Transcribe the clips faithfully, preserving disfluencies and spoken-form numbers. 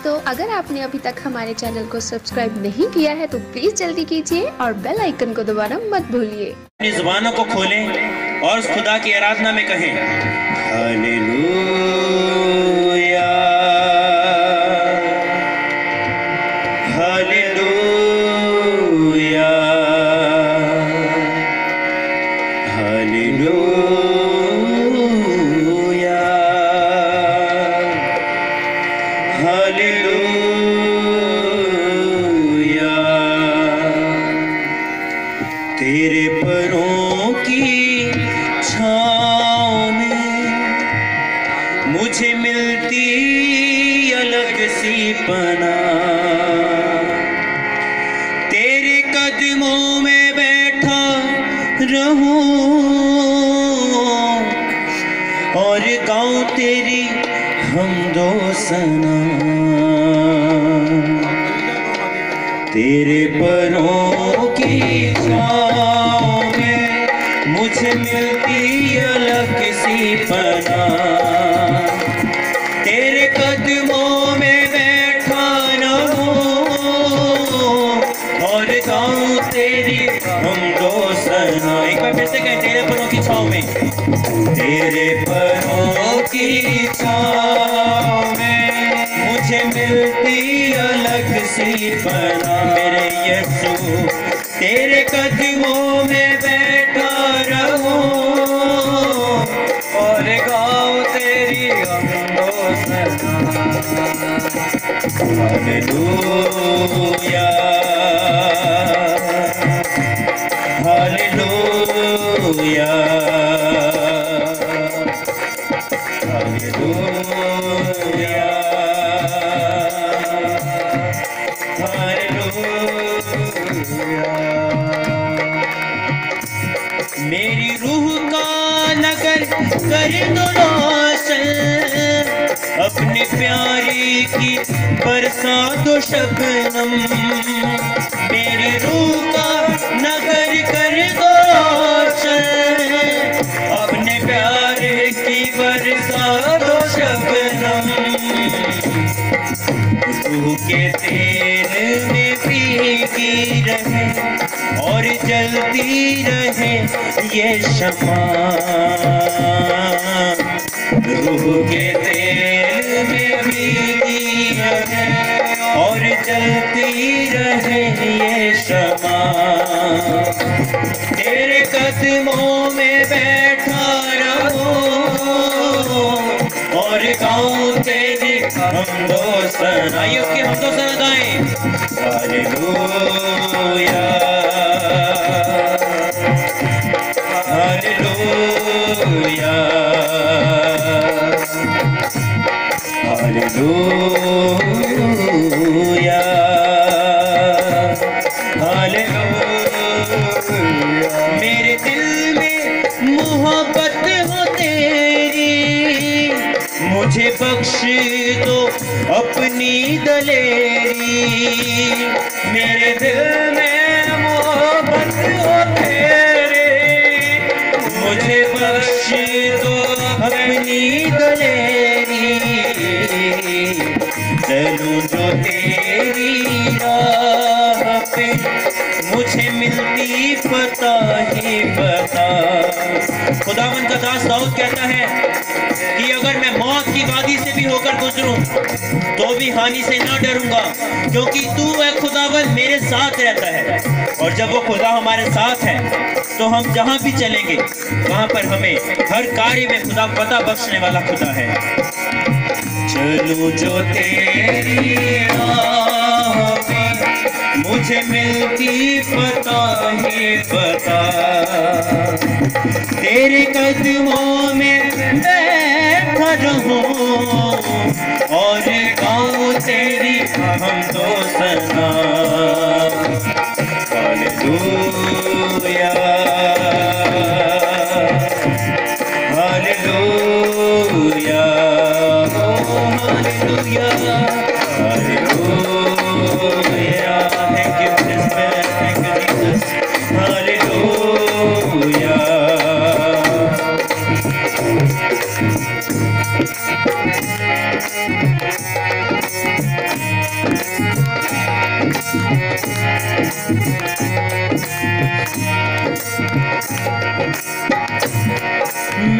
दोस्तों, अगर आपने अभी तक हमारे चैनल को सब्सक्राइब नहीं किया है तो प्लीज जल्दी कीजिए और बेल आइकन को दबाना मत भूलिए। अपनी जुबानों को खोलें और उस खुदा की आराधना में कहें हालेलुया हालेलुया हालेलुया हालेलुया। तेरे परों की छाँव में मुझे मिलती अलग सी पनाह, तेरे कदमों में बैठा रहूं और गाऊं तेरी हमदो सना। तेरे परों की छाँव में मुझे मिलती अलग सी पनाह, तेरे कदमों में बैठा रहूं और गाऊं तेरी हमदो सना। एक बार फिर से कहें, तेरे परों की छाँव में, तेरे परों की छाँव में मुझे मिलती अलग सी पनाह। मेरे यीशु तेरे कदमों में बैठा रहूं और गाऊं तेरी हमदो सना। हालेलुया हालेलुया हालेलुया हालेलुया। मेरी रूह का नगर कर दो रोशन, अपने प्यारे की बरसा दो शबनम। मेरी रूह का नगर कर दो रोशन, अपने प्यारे की बरसा दो शबनम। रूह के तेल में भीगी रहे और जलती रहे ये शमा। रूह के तेल में भीगी रहे और जलती रहे ये शमा। तेरे कदमों में बैठा रहूं और गाऊं तेरी हमदो सना। आइए उसकी हमदो सना गाएं। हालेलुया हालेलुया हालेलुया हालेलुया। मेरे दिल में मोहब्बत हो तेरी, मुझे बख्श दो अपनी दलेरी। मेरे दिल में मोहब्बत हो तेरी, मुझे बख्श दो अपनी दलेरी। चलूं जो तेरी राह पे मुझे मिलती पता ही पता। खुदावंद का दास दाऊद कहता है कि अगर मैं मौत की वादी से भी होकर गुजरूं तो भी हानि से ना डरूंगा, क्योंकि तू है खुदावंद मेरे साथ रहता है। और जब वो खुदा हमारे साथ है तो हम जहां भी चलेंगे वहां पर हमें हर कार्य में खुदा पता बख्शने वाला खुदा है। चलूं जो तेरी राह पे मुझे मिलती पता ही पता, तेरे कदमों में बैठा रहूं और गाऊं तेरी हमदो सना। हालेलुया हालेलुया हालेलुया हालेलुया। Thank you Jesus, thank you Jesus. हालेलुया।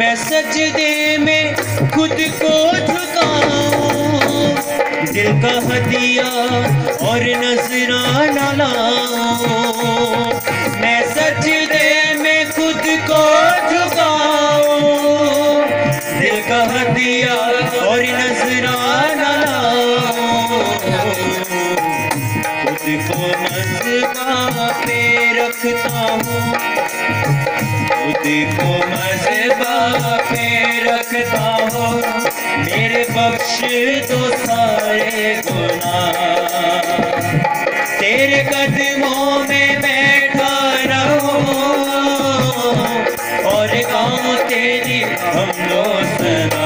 मैं सजदे में खुद को झुकाऊं, दिल का हदिया और नजराना लाऊं। मैं सजदे में खुद को झुकाऊं, दिल का हदिया और नजराना लाऊं। खुद को मज़बा पे रखता हूँ, खुद को मज़बा पे रखता हूँ। मेरे बख्श दो सारे गुनाह, तेरे कदमों में बैठा रहूं और गाऊं तेरी हमदो सना।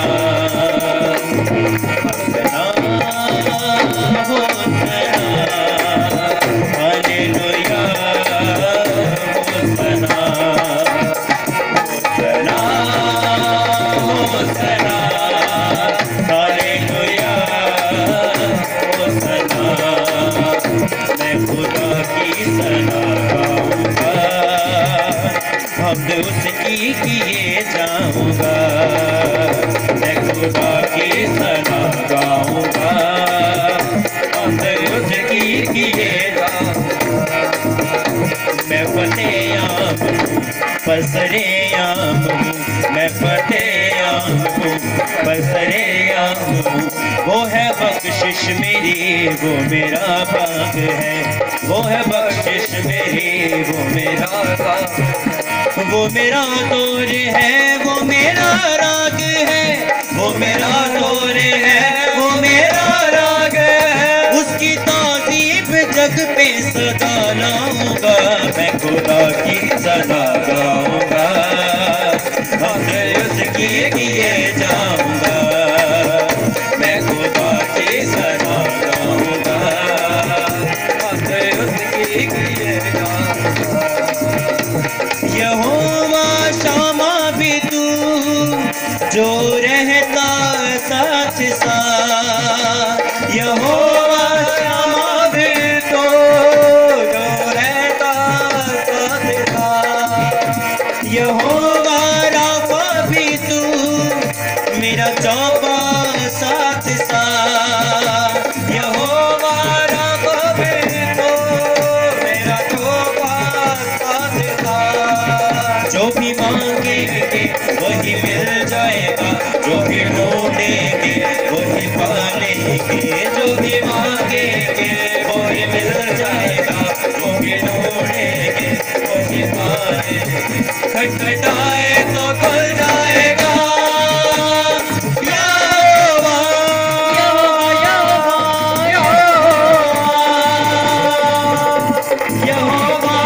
सना हो सना, हालेलुया हो सना, सना हो सना, हालेलुया हो सना। मैं खुदा की सना गाऊंगा, हमद उसकी किए जाऊंगा। मैं खुदा की सना गाऊंगा, हमद उसकी किए जाऊंगा। मैं फतेयाम हूँ पसरेयाम हूँ, मैं फतेयाम हूँ पसरेयाम हूँ। वो है बख्शिश मेरी, वो मेरा भाग है। वो है बख्शिश मेरी, वो मेरा भाग। वो मेरा दौर है, वो मेरा राग है। वो मेरा दौर है, वो मेरा राग है। उसकी ताज़ीब जग पे सदा लाऊंगा, मैं खुदा की सदा गाऊंगा। हमद उसकी किए जाऊंगा, मैं खुदा की सदा गाऊंगा। हमद उसकी किए जाऊंगा। यहोवा शामा भी तू जो रहता साथ साथ। यहोवा शामा भी तू जो रहता साथ साथ। यहोवा राफा भी तू मेरा चौपा साथ साथ। यहोवा राफा भी तू मेरा चौपा साथ साथ। जो भी मांगेंगे वही मिल जाएगा, जो भी ढूंढेंगे वही पालेंगे। जो भी मांगेंगे वही मिल जाएगा, जो भी ढूंढेंगे वही पालेंगे। खटखटाए तो खुल जाएगा। यहोवा, यहोवा, यहोवा,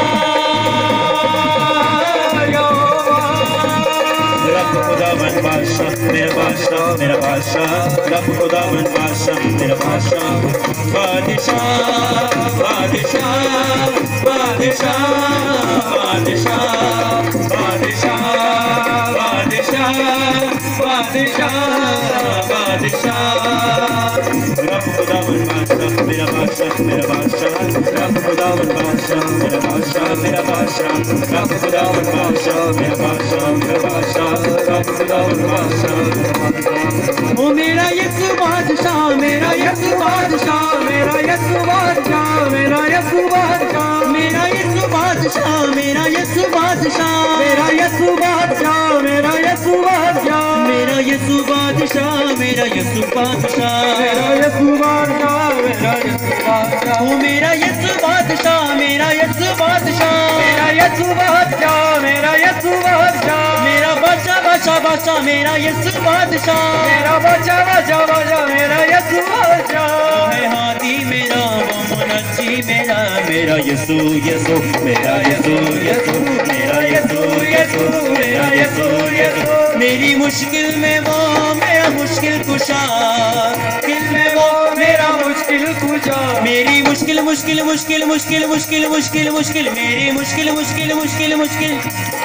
यहोवा। रब खुदावन बादशाह मेरा बादशाह, मेरा बादशाह। रब खुदावन बादशाह मेरा बादशाह। बादशाह बादशाह बादशाह बादशाह बादशाह बादशाह बादशाह बादशाह। रब खुदावन बादशाह मेरा बादशाह, मेरा बादशाह। रब खुदावन बादशाह मेरा बादशाह, मेरा बादशाह। रब खुदावन बादशाह मेरा बादशाह, मेरा बादशाह। रब खुदावन बादशाह ओ मेरा यीशु बादशाह, मेरा यीशु बादशाह, मेरा यीशु बादशाह, मेरा यीशु बादशाह, मेरा यीशु बादशाह, मेरा यीशु बादशाह, मेरा यीशु बादशाह, मेरा यीशु बादशाह, मेरा यीशु बादशाह, मेरा यीशु बादशाह, मेरा यीशु बादशाह, मेरा यीशु बादशाह। ओ मेरा यीशु बादशाह, मेरा यीशु बादशाह, मेरा यीशु बादशाह, मेरा यीशु बादशाह, मेरा बादशाह बादशाह बादशाह, मेरा यीशु बादशाह, मेरा बादशाह बादशाह बादशाह, मेरा यीशु बादशाह। है हादी मेरा, वो मुनज्जी मेरा, मेरा यीशु यीशु, मेरा यीशु यीशु, मेरा यीशु यीशु, मेरा यीशु यीशु। मेरी मुश्किल में वो मेरा मुश्किल कुशा, दिल में वो मेरा मुश्किल कुशा। मेरी मुश्किल मुश्किल मुश्किल मुश्किल मुश्किल मुश्किल मुश्किल, मेरी मुश्किल मुश्किल मुश्किल मुश्किल।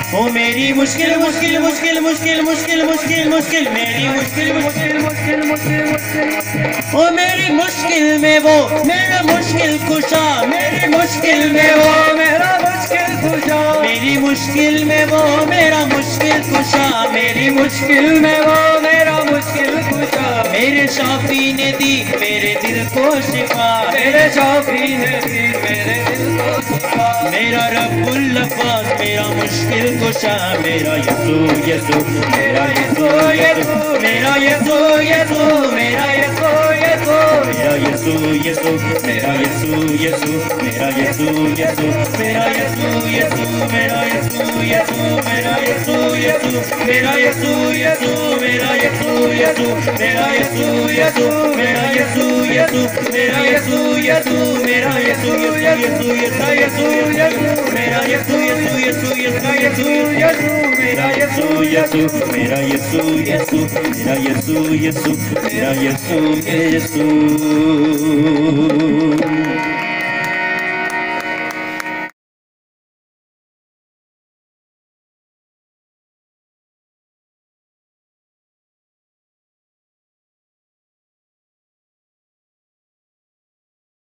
ओ मेरी मुश्किल मुश्किल मुश्किल मुश्किल मुश्किल मुश्किल मुश्किल मेरी मुश्किल मुश्किल मुश्किल मुश्किल मुश्किल ओ मेरी मुश्किल में वो मेरा मुश्किल कुशा, मेरी मुश्किल में वो मेरा मुश्किल कुशा, मेरी मुश्किल में वो मेरा मुश्किल कुशा, मेरी मुश्किल में वो मेरा मुश्किल कुशा। मेरे शाफी ने दी मेरे दिल को शिफा, मेरे शाफी ने दी मेरे दिल को शिफा। मेरा रब्बुल लफाज मेरा मुश्किल कुशा, मेरा यसू यसू मेरा यसू यसू मेरा यसू यसू मेरा यसू यसू मेरा यसू यसू मेरा यसू यसू मेरा यसू यसू मेरा यसू यसू मेरा यसू यसू मेरा यसू यसू मेरा यसू यसू मेरा यसू यसू मेरा यसू यसू मेरा यसू यसू मेरा यसू यसू मेरा यसू यसू मेरा यसू यसू मेरा यसू यसू यसू मेरा यसू यसू मेरा यसू यसू मेरा यसू यसू मेरा यसू यसू मेरा यसू यसू